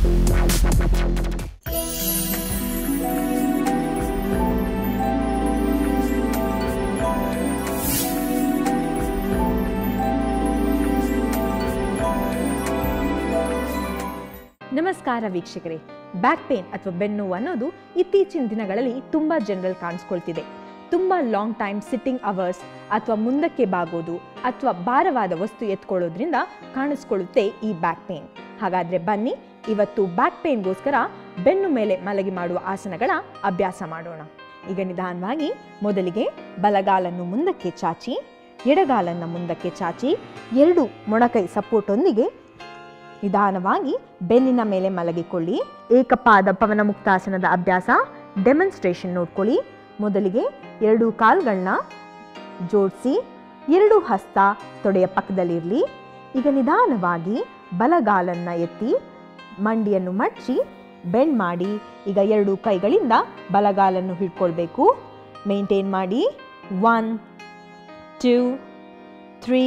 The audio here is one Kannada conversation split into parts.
ನಮಸ್ಕಾರ ವೀಕ್ಷಕರೇ, ಬ್ಯಾಕ್ ಪೇನ್ ಅಥವಾ ಬೆನ್ನುವು ಅನ್ನೋದು ಇತ್ತೀಚಿನ ದಿನಗಳಲ್ಲಿ ತುಂಬ ಜನರಲ್ಲಿ ಕಾಣಿಸ್ಕೊಳ್ತಿದೆ. ತುಂಬ ಲಾಂಗ್ ಟೈಮ್ ಸಿಟ್ಟಿಂಗ್ ಅವರ್ಸ್ ಅಥವಾ ಮುಂದಕ್ಕೆ ಬಾಗೋದು ಅಥವಾ ಭಾರವಾದ ವಸ್ತು ಎತ್ಕೊಳ್ಳೋದ್ರಿಂದ ಕಾಣಿಸ್ಕೊಳ್ಳುತ್ತೆ ಈ ಬ್ಯಾಕ್ ಪೇನ್. ಹಾಗಾದರೆ ಬನ್ನಿ ಇವತ್ತು ಬ್ಯಾಕ್ ಪೇನ್ಗೋಸ್ಕರ ಬೆನ್ನು ಮೇಲೆ ಮಲಗಿ ಮಾಡುವ ಆಸನಗಳ ಅಭ್ಯಾಸ ಮಾಡೋಣ. ಈಗ ನಿಧಾನವಾಗಿ ಮೊದಲಿಗೆ ಬಲಗಾಲನ್ನು ಮುಂದಕ್ಕೆ ಚಾಚಿ, ಎಡಗಾಲನ್ನು ಮುಂದಕ್ಕೆ ಚಾಚಿ, ಎರಡು ಮೊಣಕೈ ಸಪೋರ್ಟೊಂದಿಗೆ ನಿಧಾನವಾಗಿ ಬೆನ್ನಿನ ಮೇಲೆ ಮಲಗಿಕೊಳ್ಳಿ. ಏಕಪಾದ ಪವನ ಮುಕ್ತಾಸನದ ಅಭ್ಯಾಸ ಡೆಮಾನ್ಸ್ಟ್ರೇಷನ್ ನೋಡ್ಕೊಳ್ಳಿ. ಮೊದಲಿಗೆ ಎರಡು ಕಾಲುಗಳನ್ನ ಜೋಡಿಸಿ, ಎರಡು ಹಸ್ತ ತೊಡೆಯ ಪಕ್ಕದಲ್ಲಿರಲಿ. ಈಗ ನಿಧಾನವಾಗಿ ಬಲಗಾಲನ್ನು ಎತ್ತಿ ಮಂಡಿಯನ್ನು ಮಡಚಿ ಬೆಂಡ್ ಮಾಡಿ. ಈಗ ಎರಡು ಕೈಗಳಿಂದ ಬಲಗಾಲನ್ನು ಹಿಡ್ಕೊಳ್ಬೇಕು. ಮೇಂಟೈನ್ ಮಾಡಿ. 1 2 3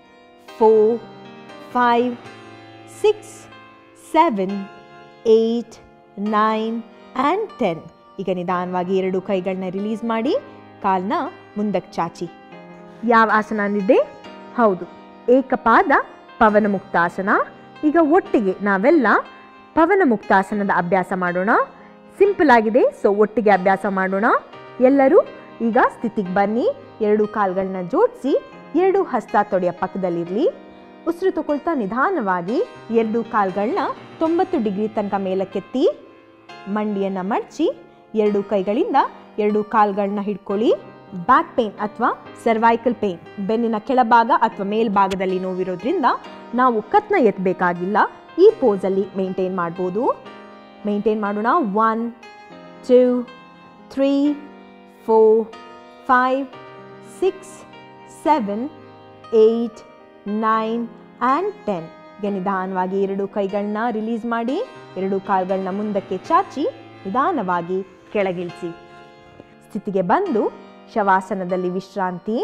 4 5 6 7 8 9 and 10. ಈಗ ನಿಧಾನವಾಗಿ ಎರಡು ಕೈಗಳನ್ನ ರಿಲೀಸ್ ಮಾಡಿ ಕಾಲನ್ನ ಮುಂದಕ್ಕೆ ಚಾಚಿ. ಯಾವ ಆಸನ ಅಂದಿದ್ದೆ? ಹೌದು, ಏಕಪಾದ ಪವನ ಮುಕ್ತಾಸನ. ಈಗ ಒಟ್ಟಿಗೆ ನಾವೆಲ್ಲ ಪವನ ಮುಕ್ತಾಸನದ ಅಭ್ಯಾಸ ಮಾಡೋಣ. ಸಿಂಪಲ್ ಆಗಿದೆ, ಸೊ ಒಟ್ಟಿಗೆ ಅಭ್ಯಾಸ ಮಾಡೋಣ. ಎಲ್ಲರೂ ಈಗ ಸ್ಥಿತಿಗೆ ಬನ್ನಿ. ಎರಡು ಕಾಲುಗಳನ್ನ ಜೋಡಿಸಿ, ಎರಡು ಹಸ್ತ ತೊಡೆಯ ಪಕ್ಕದಲ್ಲಿರಲಿ. ಉಸಿರು ತಗೊಳ್ತಾ ನಿಧಾನವಾಗಿ ಎರಡು ಕಾಲುಗಳನ್ನ 90 ಡಿಗ್ರಿ ತನಕ ಮೇಲಕ್ಕೆತ್ತಿ ಮಂಡಿಯನ್ನು ಮಡಚಿ ಎರಡು ಕೈಗಳಿಂದ ಎರಡು ಕಾಲುಗಳನ್ನ ಹಿಡ್ಕೊಳ್ಳಿ. ಬ್ಯಾಕ್ ಪೇನ್ ಅಥವಾ ಸರ್ವೈಕಲ್ ಪೇನ್, ಬೆನ್ನಿನ ಕೆಳಭಾಗ ಅಥವಾ ಮೇಲ್ಭಾಗದಲ್ಲಿ ನೋವಿರೋದ್ರಿಂದ ನಾವು ಕತ್ನ ಎತ್ತಬೇಕಾಗಿಲ್ಲ. ಈ ಪೋಸಲ್ಲಿ ಮೇಂಟೈನ್ ಮಾಡ್ಬೋದು. ಮೇಂಟೈನ್ ಮಾಡೋಣ. 1 2 3 4 5 6 7 8 9 and 10. ಈಗ ನಿಧಾನವಾಗಿ ಎರಡು ಕೈಗಳನ್ನ ರಿಲೀಸ್ ಮಾಡಿ, ಎರಡು ಕಾಲುಗಳನ್ನ ಮುಂದಕ್ಕೆ ಚಾಚಿ ನಿಧಾನವಾಗಿ ಕೆಳಗಿಳಿಸಿ. ಸ್ಥಿತಿಗೆ ಬಂದು ಶವಾಸನದಲ್ಲಿ ವಿಶ್ರಾಂತಿ.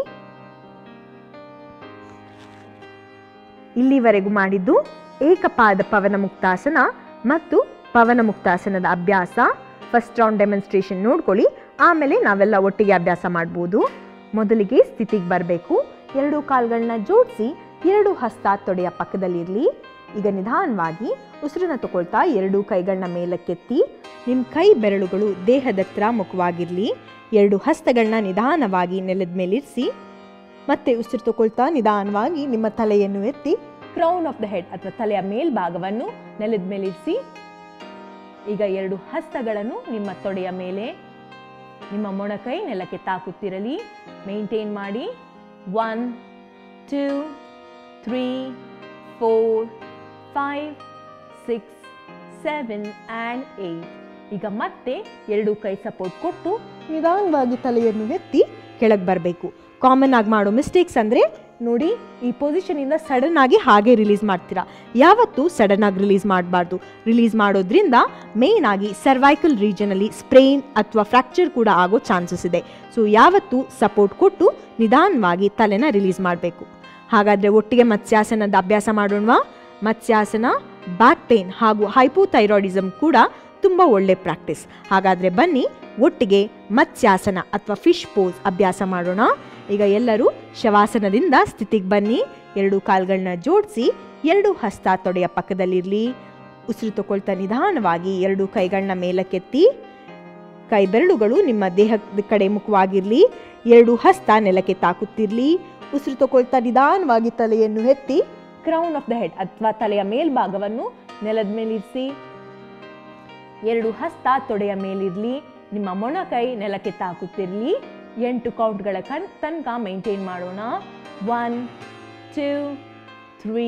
ಇಲ್ಲಿವರೆಗೂ ಮಾಡಿದ್ದು ಏಕಪಾದ ಪವನ ಮುಕ್ತಾಸನ ಮತ್ತು ಪವನ ಮುಕ್ತಾಸನದ ಅಭ್ಯಾಸ. ಫಸ್ಟ್ ರೌಂಡ್ ಡೆಮಾನ್ಸ್ಟ್ರೇಷನ್ ನೋಡ್ಕೊಳ್ಳಿ, ಆಮೇಲೆ ನಾವೆಲ್ಲ ಒಟ್ಟಿಗೆ ಅಭ್ಯಾಸ ಮಾಡ್ಬೋದು. ಮೊದಲಿಗೆ ಸ್ಥಿತಿಗೆ ಬರಬೇಕು. ಎರಡು ಕಾಲುಗಳನ್ನ ಜೋಡಿಸಿ, ಎರಡು ಹಸ್ತ ತೊಡೆಯ ಪಕ್ಕದಲ್ಲಿರಲಿ. ಈಗ ನಿಧಾನವಾಗಿ ಉಸಿರನ್ನ ತಗೊಳ್ತಾ ಎರಡು ಕೈಗಳನ್ನ ಮೇಲಕ್ಕೆತ್ತಿ, ನಿಮ್ಮ ಕೈ ಬೆರಳುಗಳು ದೇಹದತ್ರ ಮುಖವಾಗಿರಲಿ. ಎರಡು ಹಸ್ತಗಳನ್ನ ನಿಧಾನವಾಗಿ ನೆಲದ ಮೇಲಿರಿಸಿ, ಮತ್ತೆ ಉಸಿರು ತಗೊಳ್ತಾ ನಿಧಾನವಾಗಿ ನಿಮ್ಮ ತಲೆಯನ್ನು ಎತ್ತಿ ಕ್ರೌನ್ ಆಫ್ ದ ಹೆಡ್ ಅಥವಾ ತಲೆಯ ಮೇಲ್ಭಾಗವನ್ನು ನೆಲದ ಮೇಲಿರಿಸಿ. ಈಗ ಎರಡು ಹಸ್ತಗಳನ್ನು ನಿಮ್ಮ ತೊಡೆಯ ಮೇಲೆ, ನಿಮ್ಮ ಮೊಣಕೈ ನೆಲಕ್ಕೆ ತಾಕುತ್ತಿರಲಿ. ಮೇಂಟೈನ್ ಮಾಡಿ. 1 2 3 4 5 6 7 and 8. ಈಗ ಮತ್ತೆ ಎರಡು ಕೈ ಸಪೋರ್ಟ್ ಕೊಟ್ಟು ನಿಧಾನವಾಗಿ ತಲೆಯನ್ನು ಎತ್ತಿ ಕೆಳಗೆ ಬರಬೇಕು. ಕಾಮನ್ ಆಗಿ ಮಾಡೋ ಮಿಸ್ಟೇಕ್ಸ್ ಅಂದರೆ ನೋಡಿ, ಈ ಪೊಸಿಷನಿಂದ ಸಡನ್ ಆಗಿ ಹಾಗೆ ರಿಲೀಸ್ ಮಾಡ್ತೀರಾ. ಯಾವತ್ತೂ ಸಡನ್ ಆಗಿ ರಿಲೀಸ್ ಮಾಡಬಾರ್ದು. ರಿಲೀಸ್ ಮಾಡೋದ್ರಿಂದ ಮೇನ್ ಆಗಿ ಸರ್ವೈಕಲ್ ರೀಜನಲ್ಲಿ ಸ್ಪ್ರೇನ್ ಅಥವಾ ಫ್ರ್ಯಾಕ್ಚರ್ ಕೂಡ ಆಗೋ ಚಾನ್ಸಸ್ ಇದೆ. ಸೊ ಯಾವತ್ತೂ ಸಪೋರ್ಟ್ ಕೊಟ್ಟು ನಿಧಾನವಾಗಿ ತಲೆನ ರಿಲೀಸ್ ಮಾಡಬೇಕು. ಹಾಗಾದರೆ ಒಟ್ಟಿಗೆ ಮತ್ಸ್ಯಾಸನದ ಅಭ್ಯಾಸ ಮಾಡೋಣವಾ? ಮತ್ಸ್ಯಾಸನ ಬ್ಯಾಕ್ ಪೇನ್ ಹಾಗೂ ಹೈಪೋಥೈರಾಯ್ಡಿಸಮ್ ಕೂಡ ತುಂಬ ಒಳ್ಳೆ ಪ್ರಾಕ್ಟೀಸ್. ಹಾಗಾದರೆ ಬನ್ನಿ ಒಟ್ಟಿಗೆ ಮತ್ಸ್ಯಾಸನ ಅಥವಾ ಫಿಶ್ ಪೋಸ್ ಅಭ್ಯಾಸ ಮಾಡೋಣ. ಈಗ ಎಲ್ಲರೂ ಶವಾಸನದಿಂದ ಸ್ಥಿತಿಗೆ ಬನ್ನಿ. ಎರಡು ಕಾಲುಗಳನ್ನ ಜೋಡಿಸಿ, ಎರಡು ಹಸ್ತ ತೊಡೆಯ ಪಕ್ಕದಲ್ಲಿರಲಿ. ಉಸಿರು ತಗೊಳ್ತಾ ನಿಧಾನವಾಗಿ ಎರಡು ಕೈಗಳನ್ನ ಮೇಲಕ್ಕೆತ್ತಿ, ಕೈ ಬೆರಳುಗಳು ನಿಮ್ಮ ದೇಹದ ಕಡೆ ಮುಖವಾಗಿರಲಿ. ಎರಡು ಹಸ್ತ ನೆಲಕ್ಕೆ ತಾಕುತ್ತಿರಲಿ. ಉಸಿರು ತಗೊಳ್ತಾ ನಿಧಾನವಾಗಿ ತಲೆಯನ್ನು ಎತ್ತಿ ಕ್ರೌನ್ ಆಫ್ ದ ಹೆಡ್ ಅಥವಾ ತಲೆಯ ಮೇಲ್ಭಾಗವನ್ನು ನೆಲದ ಮೇಲಿರಿಸಿ. ಎರಡು ಹಸ್ತ ತೊಡೆಯ ಮೇಲಿರಲಿ. ನಿಮ್ಮ ಮೊಣಕೈ ನೆಲಕ್ಕೆ ತಾಕುತ್ತಿರಲಿ. 8 ಕೌಂಟ್ಗಳ ತನಕ ಮೇಂಟೈನ್ ಮಾಡೋಣ. 1 2 3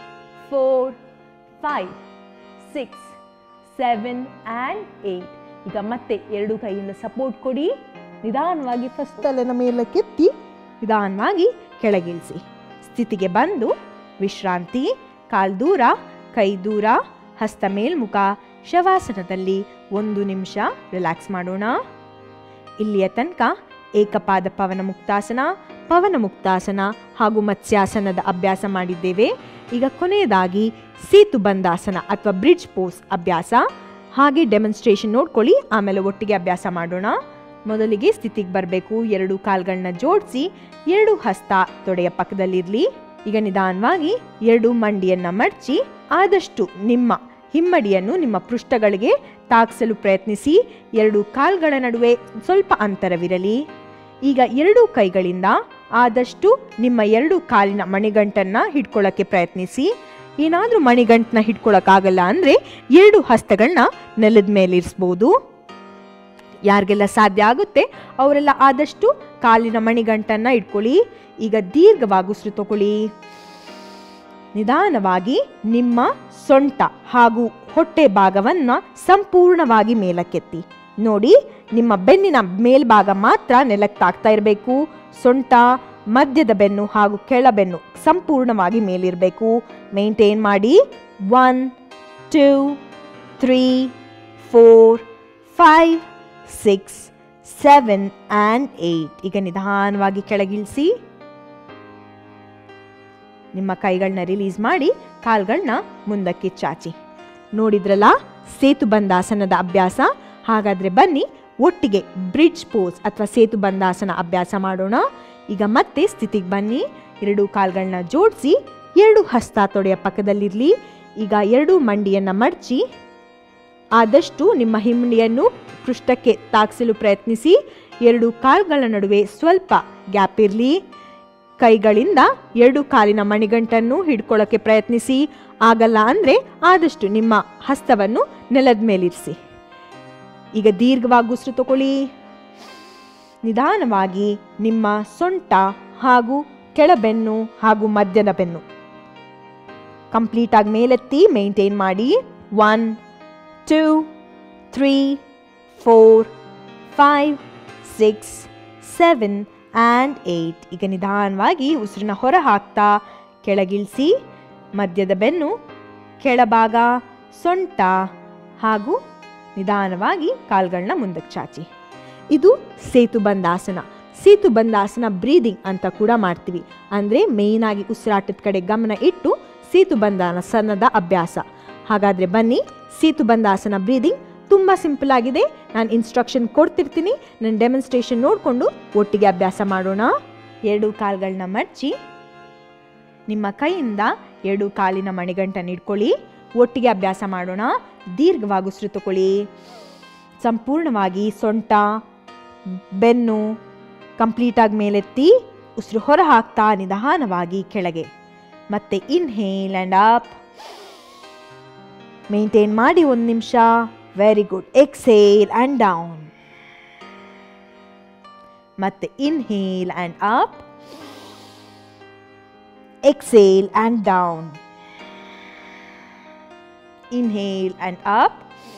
4 5 6 7 and 8. ಈಗ ಮತ್ತೆ ಎರಡು ಕೈಯಿಂದ ಸಪೋರ್ಟ್ ಕೊಡಿ. ನಿಧಾನವಾಗಿ ಫಸ್ಟ್ ತಲೆನ ಮೇಲಕ್ಕೆತ್ತಿ ನಿಧಾನವಾಗಿ ಕೆಳಗಿಳಿಸಿ. ಸ್ಥಿತಿಗೆ ಬಂದು ವಿಶ್ರಾಂತಿ. ಕಾಲು ದೂರ, ಕೈ ದೂರ, ಹಸ್ತ ಮೇಲ್ಮುಖ. ಶವಾಸನದಲ್ಲಿ 1 ನಿಮಿಷ ರಿಲ್ಯಾಕ್ಸ್ ಮಾಡೋಣ. ಇಲ್ಲಿಯ ತನಕ ಏಕಪಾದ ಪವನ ಮುಕ್ತಾಸನ, ಪವನ ಮುಕ್ತಾಸನ ಹಾಗೂ ಮತ್ಸ್ಯಾಸನದ ಅಭ್ಯಾಸ ಮಾಡಿದ್ದೇವೆ. ಈಗ ಕೊನೆಯದಾಗಿ ಸೇತುಬಂಧಾಸನ ಅಥವಾ ಬ್ರಿಡ್ಜ್ ಪೋಸ್ ಅಭ್ಯಾಸ. ಹಾಗೆ ಡೆಮಾನ್ಸ್ಟ್ರೇಷನ್ ನೋಡ್ಕೊಳ್ಳಿ, ಆಮೇಲೆ ಒಟ್ಟಿಗೆ ಅಭ್ಯಾಸ ಮಾಡೋಣ. ಮೊದಲಿಗೆ ಸ್ಥಿತಿಗೆ ಬರಬೇಕು. 2 ಕಾಲ್ಗಳನ್ನ ಜೋಡಿಸಿ 2 ಹಸ್ತ ತೊಡೆಯ ಪಕ್ಕದಲ್ಲಿರಲಿ. ಈಗ ನಿಧಾನವಾಗಿ 2 ಮಂಡಿಯನ್ನ ಮಡಚಿ ಆದಷ್ಟು ನಿಮ್ಮ ಹಿಮ್ಮಡಿಯನ್ನು ನಿಮ್ಮ ಪೃಷ್ಠಗಳಿಗೆ ತಾಗಿಸಲು ಪ್ರಯತ್ನಿಸಿ. 2 ಕಾಲ್ಗಳ ನಡುವೆ ಸ್ವಲ್ಪ ಅಂತರವಿರಲಿ. ಈಗ 2 ಕೈಗಳಿಂದ ಆದಷ್ಟು ನಿಮ್ಮ 2 ಕಾಲಿನ ಮಣಿಗಂಟನ್ನ ಹಿಡ್ಕೊಳ್ಳೋಕ್ಕೆ ಪ್ರಯತ್ನಿಸಿ. ಏನಾದರೂ ಮಣಿಗಂಟನ್ನ ಹಿಡ್ಕೊಳ್ಳೋಕ್ಕಾಗಲ್ಲ ಅಂದರೆ 2 ಹಸ್ತಗಳನ್ನ ನೆಲದ ಮೇಲೆ ಇರಿಸ್ಬೋದು. ಯಾರಿಗೆಲ್ಲ ಸಾಧ್ಯ ಆಗುತ್ತೆ ಅವರೆಲ್ಲ ಆದಷ್ಟು ಕಾಲಿನ ಮಣಿಗಂಟನ್ನ ಇಟ್ಕೊಳ್ಳಿ. ಈಗ ದೀರ್ಘವಾಗಿ ಉಸಿರು ತಗೊಳ್ಳಿ. ನಿಧಾನವಾಗಿ ನಿಮ್ಮ ಸೊಂಟ ಹಾಗೂ ಹೊಟ್ಟೆ ಭಾಗವನ್ನು ಸಂಪೂರ್ಣವಾಗಿ ಮೇಲಕ್ಕೆತ್ತಿ. ನೋಡಿ, ನಿಮ್ಮ ಬೆನ್ನಿನ ಮೇಲ್ಭಾಗ ಮಾತ್ರ ನೆಲಕ್ಕೆ ತಾಗ್ತಾ ಇರಬೇಕು. ಸೊಂಟ, ಮಧ್ಯದ ಬೆನ್ನು ಹಾಗೂ ಕೆಳಬೆನ್ನು ಸಂಪೂರ್ಣವಾಗಿ ಮೇಲಿರಬೇಕು. ಮೇಂಟೈನ್ ಮಾಡಿ. 1 2 3 4 5 6 7 and 8. ಈಗ ನಿಧಾನವಾಗಿ ಕೆಳಗಿಳಿಸಿ. ನಿಮ್ಮ ಕೈಗಳನ್ನ ರಿಲೀಸ್ ಮಾಡಿ ಕಾಲ್ಗಳನ್ನ ಮುಂದಕ್ಕೆ ಚಾಚಿ. ನೋಡಿದ್ರಲ್ಲ ಸೇತುಬಂಧಾಸನದ ಅಭ್ಯಾಸ. ಹಾಗಾದ್ರೆ ಬನ್ನಿ ಒಟ್ಟಿಗೆ ಬ್ರಿಡ್ಜ್ ಪೋಸ್ ಅಥವಾ ಸೇತುಬಂಧಾಸನ ಅಭ್ಯಾಸ ಮಾಡೋಣ. ಈಗ ಮತ್ತೆ ಸ್ಥಿತಿಗೆ ಬನ್ನಿ. 2 ಕಾಲ್ಗಳನ್ನ ಜೋಡಿಸಿ 2 ಹಸ್ತ ತೊಡೆಯ ಪಕ್ಕದಲ್ಲಿರಲಿ. ಈಗ 2 ಮಂಡಿಯನ್ನ ಮಡಚಿ ಆದಷ್ಟು ನಿಮ್ಮ ಹಿಮ್ಮಡಿಯನ್ನು ಪೃಷ್ಠಕ್ಕೆ ತಾಗಿಸಲು ಪ್ರಯತ್ನಿಸಿ. 2 ಕಾಲ್ಗಳ ನಡುವೆ ಸ್ವಲ್ಪ ಗ್ಯಾಪ್ ಇರಲಿ. ಕೈಗಳಿಂದ 2 ಕಾಲಿನ ಮಣಿಗಂಟನ್ನು ಹಿಡ್ಕೊಳ್ಳೋಕ್ಕೆ ಪ್ರಯತ್ನಿಸಿ. ಆಗಲ್ಲ ಅಂದರೆ ಆದಷ್ಟು ನಿಮ್ಮ ಹಸ್ತವನ್ನು ನೆಲದ ಮೇಲಿರಿಸಿ. ಈಗ ದೀರ್ಘವಾಗಿ ಉಸಿರು ತಗೊಳ್ಳಿ. ನಿಧಾನವಾಗಿ ನಿಮ್ಮ ಸೊಂಟ ಹಾಗೂ ಕೆಳಬೆನ್ನು ಹಾಗೂ ಮಧ್ಯದ ಬೆನ್ನು ಕಂಪ್ಲೀಟ್ ಆಗಿ ಮೇಲೆತ್ತಿ. ಮೇಂಟೈನ್ ಮಾಡಿ. 1 2 3 4 5 6 7 and 8. ಈಗ ನಿಧಾನವಾಗಿ ಉಸಿರನ್ನ ಹೊರ ಹಾಕ್ತಾ ಕೆಳಗಿಳಿಸಿ. ಮಧ್ಯದ ಬೆನ್ನು, ಕೆಳಭಾಗ, ಸೊಂಟ ಹಾಗೂ ನಿಧಾನವಾಗಿ ಕಾಲ್ಗಳನ್ನ ಮುಂದಕ್ಕೆ ಚಾಚಿ. ಇದು ಸೇತುಬಂಧಾಸನ. ಸೇತುಬಂಧಾಸನ ಬ್ರೀದಿಂಗ್ ಅಂತ ಕೂಡ ಮಾಡ್ತೀವಿ. ಅಂದರೆ ಮೇಯ್ನ್ ಆಗಿ ಉಸಿರಾಟದ ಕಡೆ ಗಮನ ಇಟ್ಟು ಸೇತುಬಂಧಾಸನದ ಅಭ್ಯಾಸ. ಹಾಗಾದರೆ ಬನ್ನಿ, ಸೇತುಬಂಧಾಸನ ಬ್ರೀದಿಂಗ್ ತುಂಬ ಸಿಂಪಲ್ ಆಗಿದೆ. ನಾನು ಇನ್ಸ್ಟ್ರಕ್ಷನ್ ಕೊಡ್ತಿರ್ತೀನಿ, ನನ್ನ ಡೆಮಾನ್ಸ್ಟ್ರೇಷನ್ ನೋಡಿಕೊಂಡು ಒಟ್ಟಿಗೆ ಅಭ್ಯಾಸ ಮಾಡೋಣ. 2 ಕಾಲ್ಗಳನ್ನ ಮಡಚಿ ನಿಮ್ಮ ಕೈಯಿಂದ 2 ಕಾಲಿನ ಮಣಿಗಂಟನ್ನು ಇಟ್ಕೊಳ್ಳಿ. ಒಟ್ಟಿಗೆ ಅಭ್ಯಾಸ ಮಾಡೋಣ. ದೀರ್ಘವಾಗಿ ಉಸಿರು ತಗೊಳ್ಳಿ. ಸಂಪೂರ್ಣವಾಗಿ ಸೊಂಟ, ಬೆನ್ನು ಕಂಪ್ಲೀಟಾಗಿ ಮೇಲೆತ್ತಿ. ಉಸಿರು ಹೊರ ಹಾಕ್ತಾ ನಿಧಾನವಾಗಿ ಕೆಳಗೆ. ಮತ್ತೆ ಇನ್ಹೇಲ್ ಆ್ಯಂಡ್ ಅಪ್. ಮೇಂಟೈನ್ ಮಾಡಿ 1 ನಿಮಿಷ. Very good. Exhale and down. ಮತ್ತೆ inhale and up. Exhale and down. Inhale and up.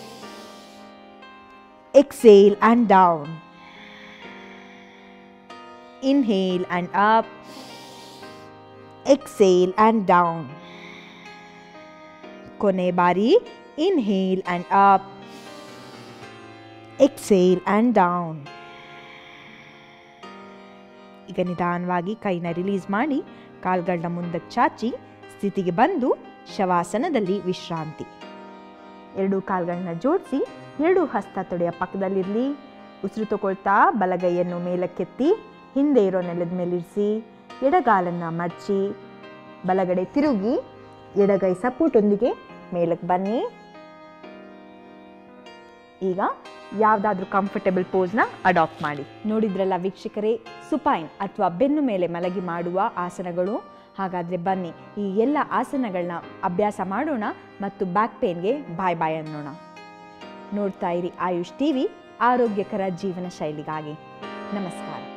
Exhale and down. Inhale and up. Exhale and down. ಕೊನೆ ಬಾರಿ. Inhale and up. Exhale and down. ಈಗ ನಿಧಾನವಾಗಿ ಕೈನ ರಿಲೀಸ್ ಮಾಡಿ ಕಾಲ್ಗಳನ್ನ ಮುಂದಕ್ಕೆ ಚಾಚಿ ಸ್ಥಿತಿಗೆ ಬಂದು ಶವಾಸನದಲ್ಲಿ ವಿಶ್ರಾಂತಿ. 2 ಕಾಲ್ಗಳನ್ನ ಜೋಡಿಸಿ 2 ಹಸ್ತ ತೊಡೆಯ ಪಕ್ಕದಲ್ಲಿರಲಿ. ಉಸಿರು ತಗೊಳ್ತಾ ಬಲಗೈಯನ್ನು ಮೇಲಕ್ಕೆತ್ತಿ ಹಿಂದೆ ಇರೋ ನೆಲದ ಮೇಲಿರಿಸಿ. ಎಡಗಾಲನ್ನು ಮಡಚಿ ಬಲಗಡೆ ತಿರುಗಿ ಎಡಗೈ ಸಪೋರ್ಟೊಂದಿಗೆ ಮೇಲಕ್ಕೆ ಬನ್ನಿ. ಈಗ ಯಾವುದಾದ್ರೂ ಕಂಫರ್ಟೇಬಲ್ ಪೋಸ್ನ ಅಡಾಪ್ಟ್ ಮಾಡಿ. ನೋಡಿದ್ರಲ್ಲ ವೀಕ್ಷಕರೇ, ಸುಪೈನ್ ಅಥವಾ ಬೆನ್ನು ಮೇಲೆ ಮಲಗಿ ಮಾಡುವ ಆಸನಗಳು. ಹಾಗಾದರೆ ಬನ್ನಿ ಈ ಎಲ್ಲ ಆಸನಗಳನ್ನ ಅಭ್ಯಾಸ ಮಾಡೋಣ ಮತ್ತು ಬ್ಯಾಕ್ ಪೇನ್ಗೆ ಬಾಯ್ ಬಾಯ್ ಅನ್ನೋಣ. ನೋಡ್ತಾ ಇರಿ ಆಯುಷ್ ಟಿವಿ, ಆರೋಗ್ಯಕರ ಜೀವನ ಶೈಲಿಗಾಗಿ. ನಮಸ್ಕಾರ.